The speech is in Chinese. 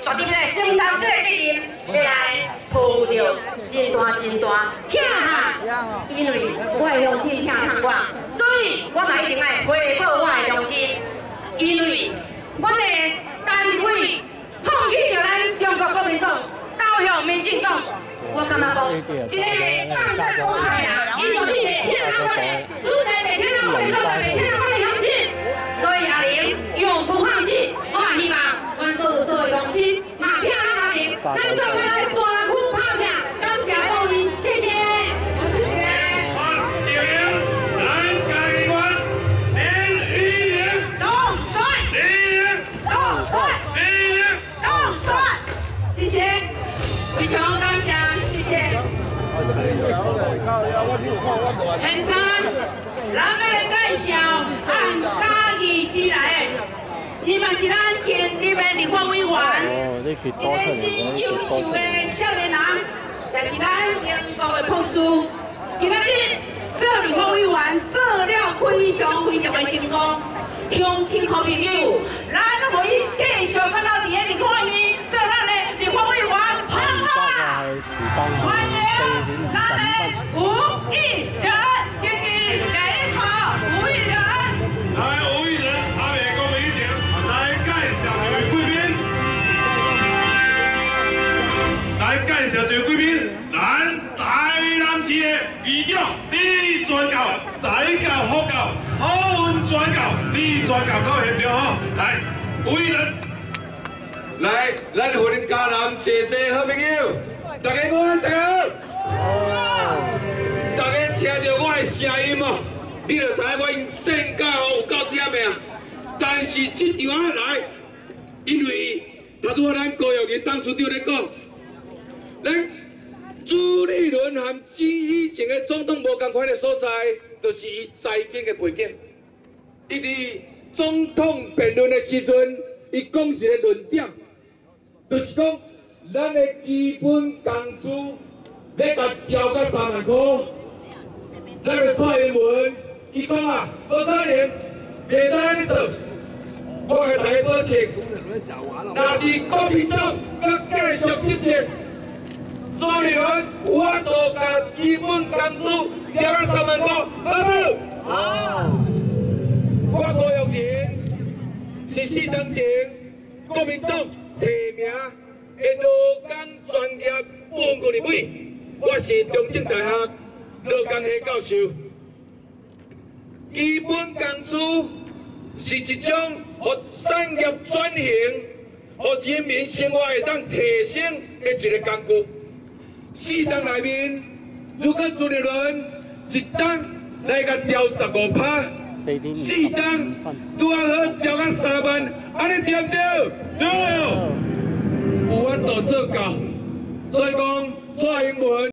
绝对要来承担这个责任，要来负着真大疼哈。因为我的乡亲疼痛我，所以我嘛一定爱回报我的乡亲。因为我的单位放弃着咱中国国民党，投向民进党，我感觉讲，一个放射光海啊，伊就比袂听我的，主题袂听我的，所以袂听我的乡亲。所以阿玲永不放弃，我嘛希望阮所有乡亲嘛听阿玲，咱做伙来山区拍拼，感谢各位，谢谢。谢谢。好，请南港议员连玉玲动帅，动帅，谢谢，非常感谢，谢谢。现在咱要介绍按嘉义市来的，伊嘛是咱现任的立法委员，一个真优秀的少年人，也是咱英国的博士。今仔日做立法委员做了非常的成功，乡亲好朋友，咱可以继续跟到伫个立法院做咱的立法委员，好不好啊？欢迎咱的吴益仁，今日给好吴益仁。来，吴益仁，阿美跟我们一起来介绍这位贵宾。来介绍这位贵宾，咱台南市的议长李全教，在教好教，好运全教，李全教到现场吼。来，吴益仁。来，咱云嘉南谢谢好朋友，大家好，大家好。大家听到我的声音哦，你就知我因性格哦有够甜的啊。但是这场啊来，因为头拄咱高玉仁董事长咧讲，咱朱立伦和以前的总统无同款的所在，就是伊财经的背景。伊伫总统辩论的时阵，伊讲一个论点，就是讲咱的基本工资要甲调到3万块。咱个蔡英文，伊讲啊，无可能，袂使安尼做。我甲大家保证，若是国民党佮继续执政，朱立伦有法度甲基本工资调到3万块，好不好？我高玉仁是4年前国民党提名的劳工专业保护立委，我是中正大学劳工系教授。基本工资是一种互产业转型、互人民生活会当提升的一个工具。4档内面，如果朱立伦1档来甲调15%，4档拄啊好调到3万，安尼对不对？对，有法度做到。所以讲蔡英文。